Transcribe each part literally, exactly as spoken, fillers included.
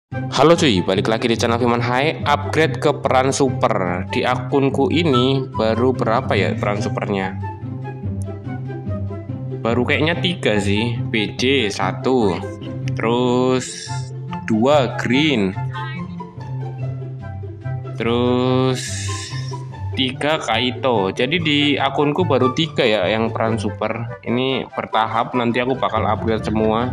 Halo cuy, balik lagi di channel Firman Hai. Upgrade ke peran super. Di akunku ini baru berapa ya peran supernya? Baru kayaknya tiga sih. B J satu, terus dua green, terus tiga Kaito. Jadi di akunku baru tiga ya yang peran super. Ini bertahap, nanti aku bakal upgrade semua.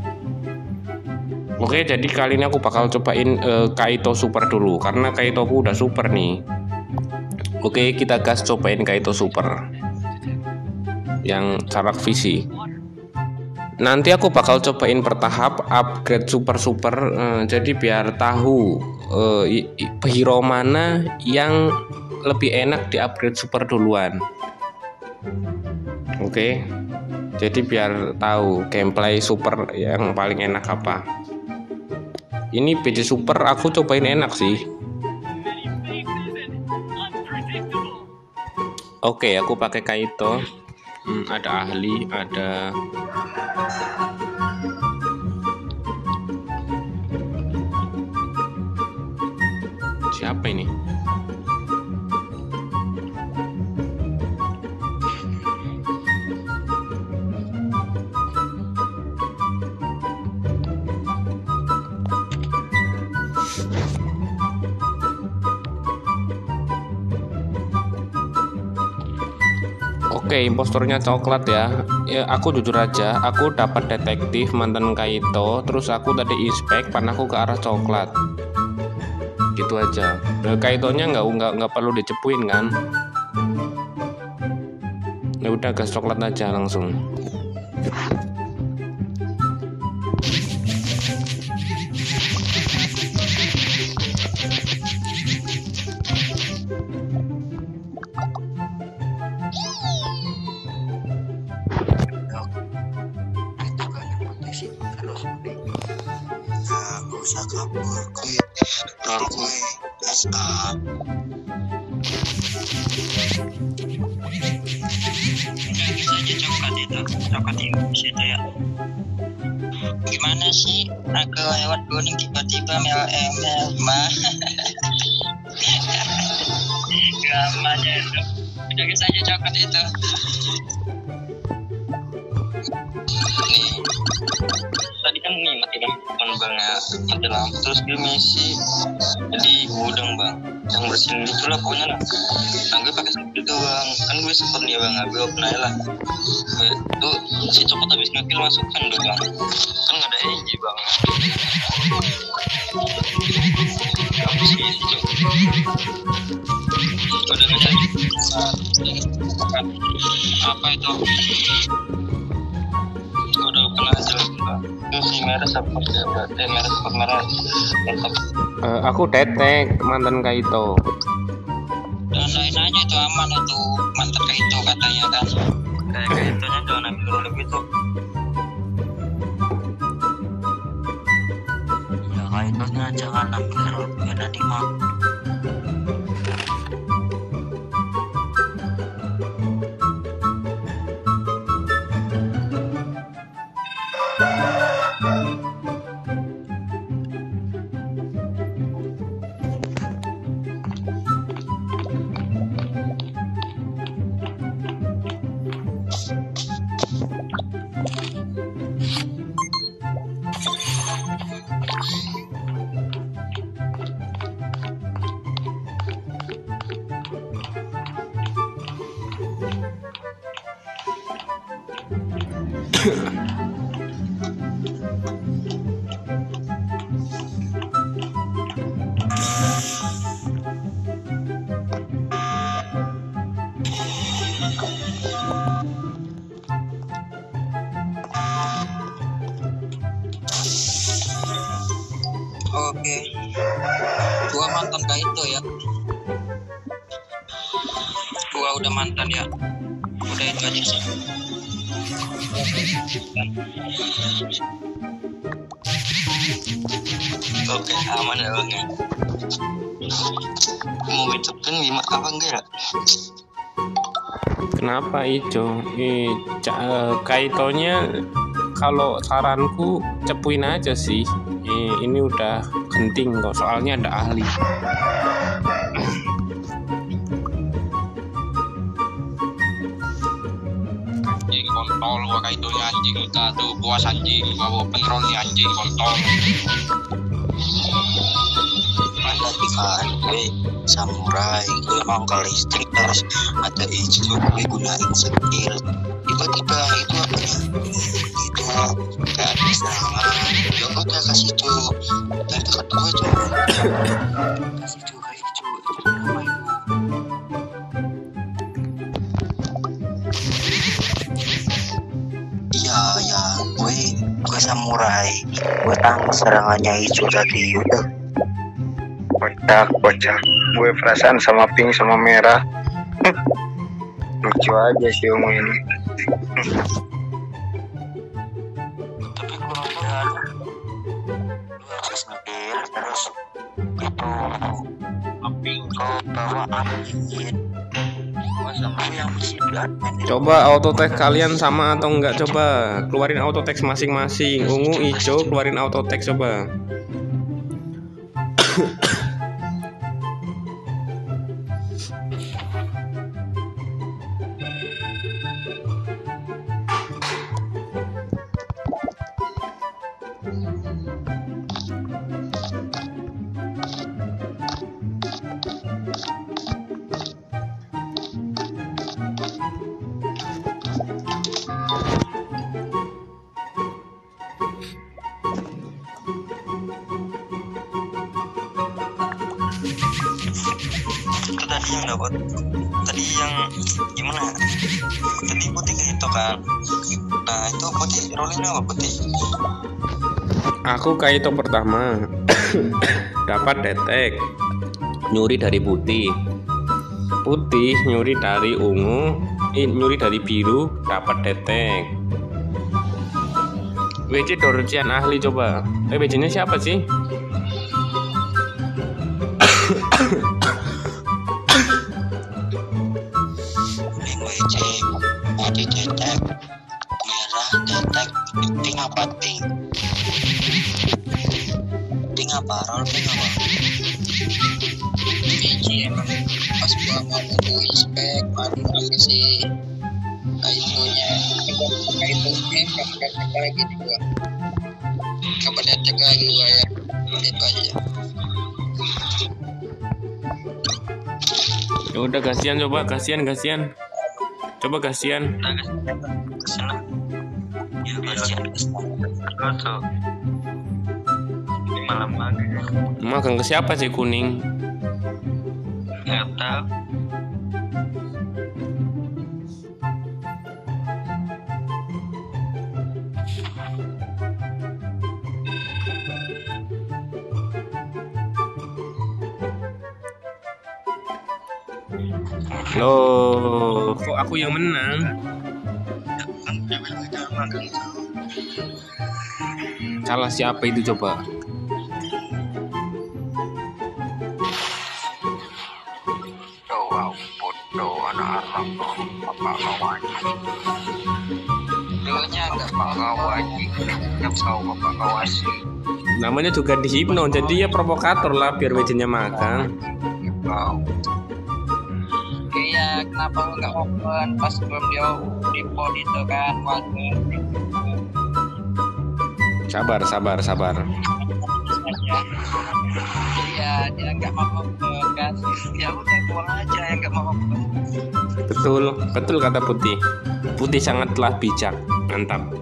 Oke, jadi kali ini aku bakal cobain uh, Kaito super dulu karena Kaitoku udah super nih. Oke, kita gas cobain Kaito super yang jarak visi. Nanti aku bakal cobain bertahap upgrade super super. Uh, jadi biar tahu uh, hero mana yang lebih enak di upgrade super duluan. Oke, jadi biar tahu gameplay super yang paling enak apa. Ini B J super aku cobain enak sih. Oke, aku pakai Kaito. Hmm, ada ahli, ada siapa ini? Oke, impostornya coklat ya. Ya, aku jujur aja, aku dapat detektif mantan Kaito, terus aku tadi inspek, panahku ke arah coklat. Gitu aja. Nah, Kaitonya nggak nggak nggak perlu dicepuin kan? Ya udah, gas coklat aja langsung. Usah kabur kue dari kue S A saja coklat itu coklat imus itu ya. Gimana sih aku lewat kuning tiba-tiba mel mel mah gamanya itu udah saja coklat itu nih. Tadi kan nih mati lampu bang ya, mati lampu terus dia misi di gudang bang yang bersihin gitu lah pokoknya lah. Nah gue pakai sempit itu bang, kan gue sempet nih bang, gue open aja lah. Tuh si coklat habis ngekill masukkan dong bang, kan gak ada E J bang. Habis gitu udah gak jadi apa itu udah pernah aja bang. Itu si merah support ya berarti merah support merah tetap. Uh, aku detek mantan Kaito. Dan lain aja itu aman itu mantan Kaito katanya kan. Kayak Kaitonya jangan ambil dulu gitu. Ya Kaitonya jangan ambil dulu nanti mah. Oke, gua mantan Kaito ya. Gua udah mantan ya. Udah itu aja sih. Oke, aman ya bang ya. Mau ngecupin lima apa enggak ya? Kenapa Ijo? Eh, Kaitonya kalau saranku cepuin aja sih. ini, ini udah genting kok, soalnya ada ahli. Anjing kontol, gua kayak itu anjing kita tuh puas anjing, bawa petrol nih anjing kontol. Ada kan, gue samurai, gue mangkal listrik terus ada hijau, gue gunain skill. Tiba-tiba itu apanya? Itu kayak ada serangan. Ya udah kasih itu dari dekat gue itu. Kasih itu kayak hijau, itu nama itu. Iya ya, gue gue samurai, gue tahu serangannya hijau tadi udah. Kocak, kocak. Gue perasaan sama pink sama merah. Lucu aja si Ungu ini. Tapi kurang berat. Lu aja sendiri terus itu pink kau bawa angin. Gua sama yang mesti admin. Coba auto text kalian sama atau enggak, coba keluarin auto text masing-masing. Ungu, hijau, keluarin auto text coba. Itu tadi yang dapat tadi yang gimana tadi putih kayak itu kan. Nah itu putih rolling apa putih? Aku kaito pertama dapat detek, nyuri dari putih, putih nyuri dari ungu, eh, nyuri dari biru, dapat detek. W C Dorcian ahli coba. Eh W C-nya siapa sih? Kuning W C, putih detek, merah detek, pink apa pink? Pink apa? Roll pink apa? W C emang pas gua mau butuh inspek baru kasih kaitunya. Kaitunya kamu detek lagi nih gua. Kamu detek lagi gua ya. Itu aja. Ya udah kasihan, coba kasihan kasihan. Coba kasihan. Udah kesana. Ya kasihan kesana. Ini malam lagi. Magang ke siapa sih kuning? Nggak tahu. Loh, kok aku yang menang? Kan level kita magang. Salah siapa itu coba? Wow, bodoh anak-anak apa kawan? Dulunya nggak kawan, nggak tahu apa kawan sih. Namanya juga dihipno, jadi ya provokator lah biar W C-nya makan. Wow. Iya, kenapa lu nggak open pas belum dia di pod itu kan? Waduh. Sabar, sabar, sabar. Iya, dia nggak mau open kan? Ya udah buang aja yang nggak mau open. Betul, betul kata Putih. Putih sangatlah bijak, mantap.